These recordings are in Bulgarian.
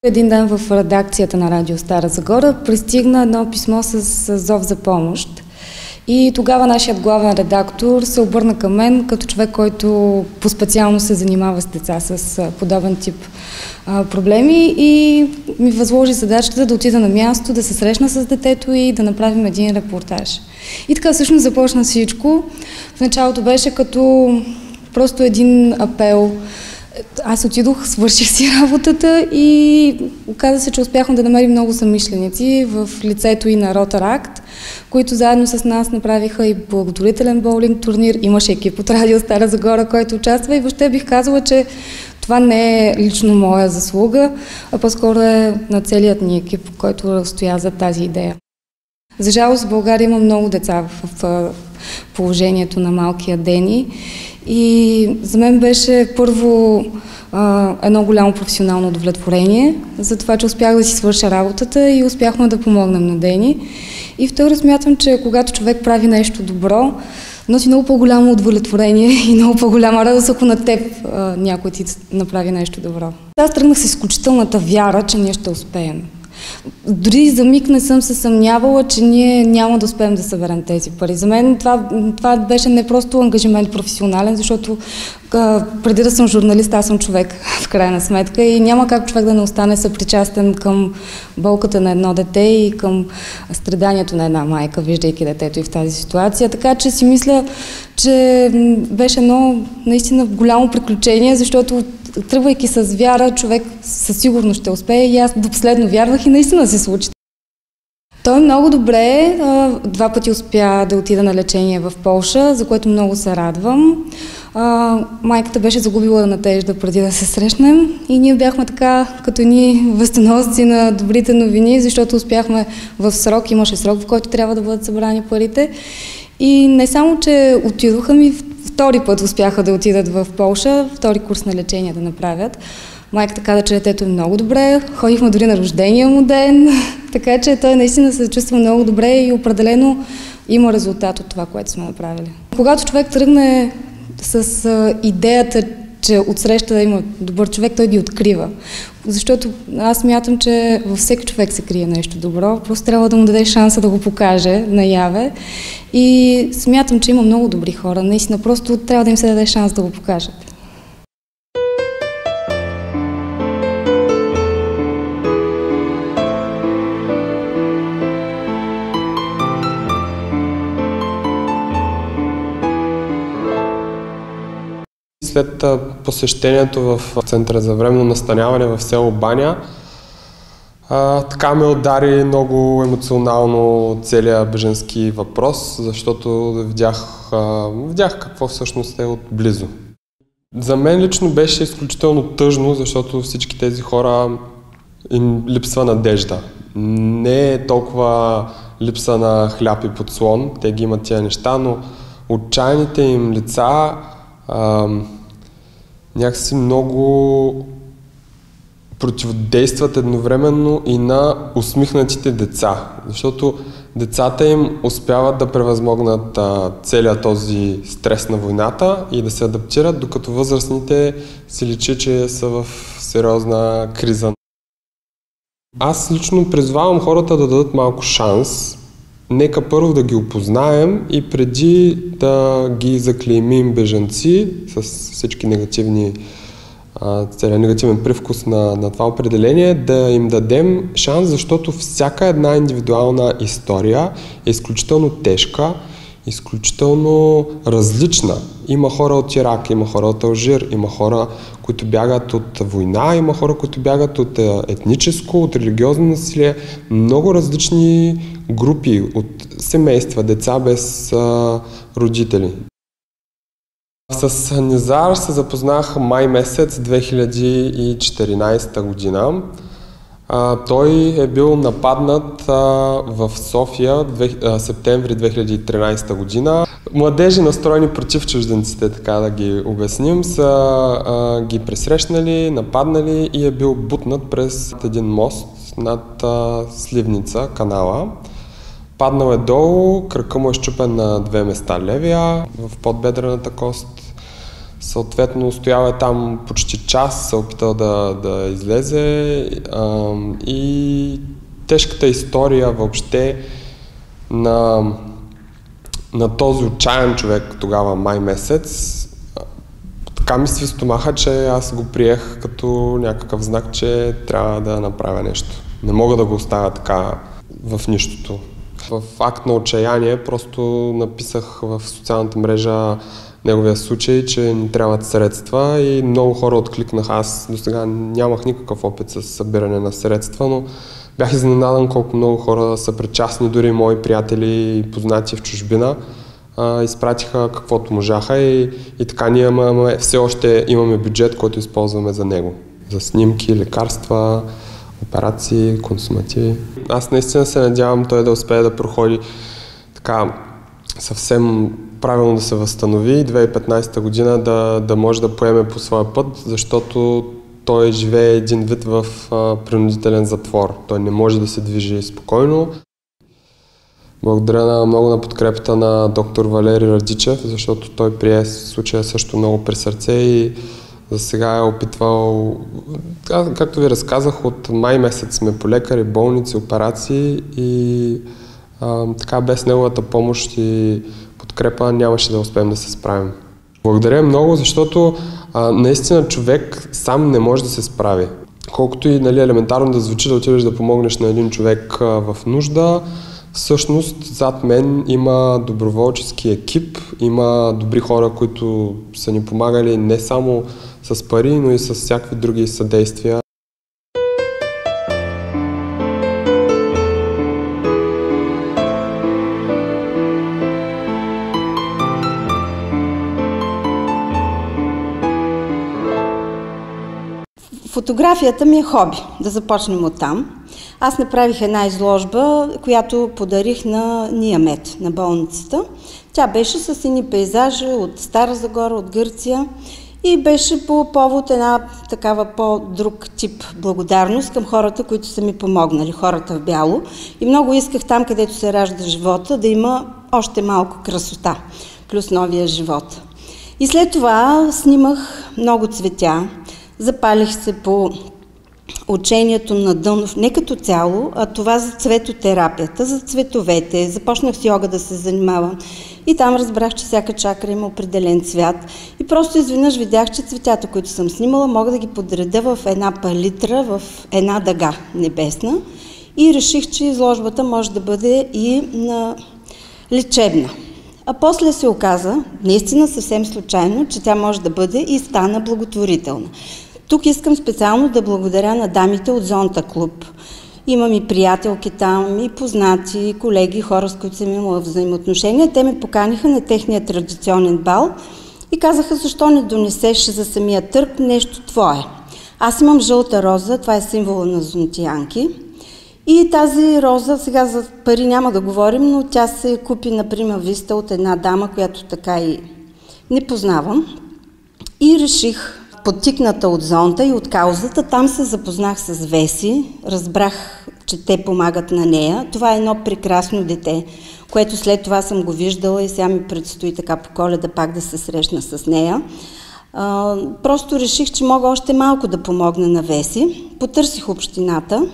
Един ден в редакцията на Радио Стара Загора пристигна едно писмо с зов за помощ. И тогава нашият главен редактор се обърна към мен като човек, който по-специално се занимава с деца с подобен тип проблеми и ми възложи задачата да отида на място, да се срещна с детето и да направим един репортаж. И така всъщност започна всичко. В началото беше като просто един апел. Аз отидох, свърших си работата и оказа се, че успяхме да намерим много съмишленици в лицето и на Ротаракт, които заедно с нас направиха и благотворителен боулинг турнир. Имаше екип от Радио Стара Загора, който участва и въобще бих казала, че това не е лично моя заслуга, а по-скоро е на целият ни екип, който стоя за тази идея. За жалост в България има много деца в положението на малкия Дени и за мен беше първо едно голямо професионално удовлетворение за това, че успях да си свърша работата и успяхме да помогнем на Дени. И второ, смятам, че когато човек прави нещо добро, носи много по-голямо удовлетворение и много по-голяма радост, ако на теб някой ти направи нещо добро. Аз тръгнах с изключителната вяра, че ние ще успеем. Дори за миг не съм се съмнявала, че ние няма да успеем да съберем тези пари. За мен това беше не просто ангажимент професионален, защото преди да съм журналист, аз съм човек в крайна сметка и няма как човек да не остане съпричастен към болката на едно дете и към страданието на една майка, виждайки детето и в тази ситуация. Така че си мисля, че беше едно наистина голямо приключение, защото тръгвайки с вяра, човек със сигурност ще успее и аз до последно вярвах и наистина се случи. Той много добре, 2 пъти успя да отида на лечение в Полша, за което много се радвам. Майката беше загубила надежда преди да се срещнем и ние бяхме така като едни вестоносци на добрите новини, защото успяхме в срок, имаше срок, в който трябва да бъдат събрани парите. И не само, че отидоха ми, втори път успяха да отидат в Полша, втори курс на лечение да направят. Майката каза, че детето е много добре, ходихме дори на рождения му ден, така че той наистина се чувства много добре и определено има резултат от това, което сме направили. Когато човек тръгне с идеята, че отсреща да има добър човек, той ги открива. Защото аз смятам, че във всеки човек се крие нещо добро, просто трябва да му даде шанса да го покаже наяве. И смятам, че има много добри хора, наистина просто трябва да им се даде шанс да го покажат. След посещението в Центъра за временно настаняване в село Баня, така ме удари много емоционално целият бежански въпрос, защото видях какво всъщност е отблизо. За мен лично беше изключително тъжно, защото всички тези хора им липсва надежда. Не е толкова липса на хляб и подслон, те ги имат тия неща, но отчаяните им лица някакси много противодействат едновременно и на усмихнатите деца, защото децата им успяват да превъзмогнат целият този стрес на войната и да се адаптират, докато възрастните се личи, че са в сериозна криза. Аз лично призвавам хората да дадат малко шанс. Нека първо да ги опознаем и преди да ги заклеймим бежанци с всички целият негативен привкус на това определение, да им дадем шанс, защото всяка една индивидуална история е изключително тежка, изключително различна. Има хора от Ирак, има хора от Алжир, има хора, които бягат от война, има хора, които бягат от етническо, от религиозно насилие. Много различни групи от семейства, деца без родители. С Низар се запознах май месец 2014 година. Той е бил нападнат в София септември 2013 година. Младежи, настроени против чужденците, така да ги обясним, са ги пресрещнали, нападнали и е бил бутнат през един мост над Сливница, канала. Паднал е долу, кръка му е счупен на 2 места левия, в подбедрената кост Съответно, стоял е там почти час, се опитал да излезе и тежката история въобще на този отчаян човек тогава, май месец, така ми сви стомаха, че аз го приех като някакъв знак, че трябва да направя нещо. Не мога да го оставя така в нищото. В акт на отчаяние просто написах в социалната мрежа неговия случай, че ни трябват средства и много хора откликнаха. Аз до сега нямах никакъв опит с събиране на средства, но бях изненадан колко много хора са причастни, дори мои приятели и познати в чужбина. Изпратиха каквото можаха и така ние все още имаме бюджет, който използваме за него. За снимки, лекарства, операции, консумативи. Аз наистина се надявам той да успее да проходи така съвсем правилно да се възстанови 2015 година да може да поеме по своя път, защото той живее един вид в принудителен затвор. Той не може да се движи спокойно. Благодаря много на подкрепата на доктор Валери Радичев, защото той прие случая също много при сърце и за сега е опитвал, както ви разказах, от май месец сме по лекари, болници, операции и така без неговата помощ и подкрепа нямаше да успеем да се справим. Благодаря много, защото наистина човек сам не може да се справи. Колкото и елементарно да звучи да отидеш да помогнеш на един човек в нужда, всъщност зад мен има доброволчески екип, има добри хора, които са ни помагали не само с пари, но и с всякакви други съдействия. Фотографията ми е хоби, да започнем от там. Аз направих една изложба, която подарих на Ниамет, на болницата. Тя беше с едни пейзажи от Стара Загора, от Гърция и беше по повод една такава по-друг тип благодарност към хората, които са ми помогнали, хората в бяло. И много исках там, където се ражда живота, да има още малко красота, плюс новия живот. И след това снимах много цветя. Запалих се по учението на Дънов, не като цяло, а това за цветотерапията, за цветовете. Започнах с йога да се занимавам и там разбрах, че всяка чакра има определен цвят. И просто изведнъж видях, че цветята, които съм снимала, мога да ги подредя в една палитра, в една дъга небесна. И реших, че изложбата може да бъде и лечебна. А после се оказа, наистина съвсем случайно, че тя може да бъде и стана благотворителна. Тук искам специално да благодаря на дамите от Зонта клуб. Имам и приятелки там, и познати, и колеги, хора, с които съм имала взаимоотношения. Те ме поканиха на техния традиционен бал и казаха, защо не донесеш за самия търг нещо твое. Аз имам жълта роза, това е символа на зонтиянки. И тази роза, сега за пари няма да говорим, но тя се купи на Прима Виста от една дама, която така и не познавам. И реших, подтикната от зонта и от каузата, там се запознах с Веси, разбрах, че те помагат на нея. Това е едно прекрасно дете, което след това съм го виждала и сега ми предстои така по Коледа пак да се срещна с нея. Просто реших, че мога още малко да помогна на Веси. Потърсих общината,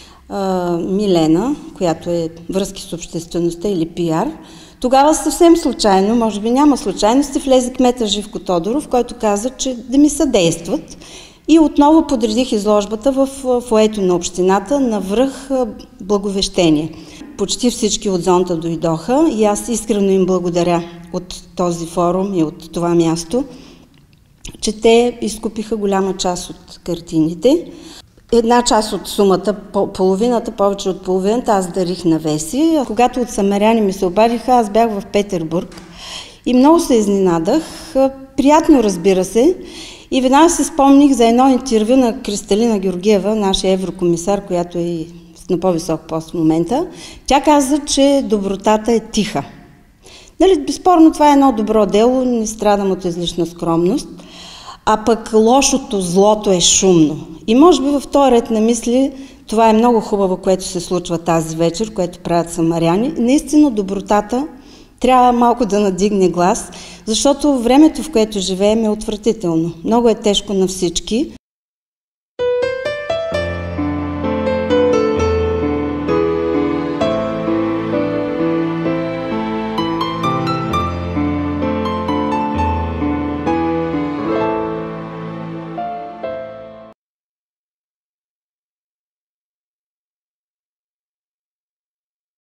Милена, която е връзки с обществеността или пиар. Тогава съвсем случайно, може би няма случайности, влезе кмета Живко Тодоров, който каза, че да ми съдействат. И отново подредих изложбата в фоето на общината на връх Благовещение. Почти всички от зонта дойдоха и аз искрено им благодаря от този форум и от това място, че те изкупиха голяма част от картините. Една част от сумата, половината, повече от половината, аз дарих на Веси. Когато от Самаряни ми се обадиха, аз бях в Петербург и много се изненадах. Приятно, разбира се. И веднага се спомних за едно интервю на Кристалина Георгиева, нашия еврокомисар, която е на по-висок пост в момента. Тя каза, че добротата е тиха. Безспорно това е едно добро дело, не страдам от излишна скромност. А пък лошото, злото е шумно. И може би във този ред на мисли, това е много хубаво, което се случва тази вечер, което правят самаряни. Наистина добротата трябва малко да надигне глас, Защото времето, в което живеем, е отвратително. Много е тежко на всички.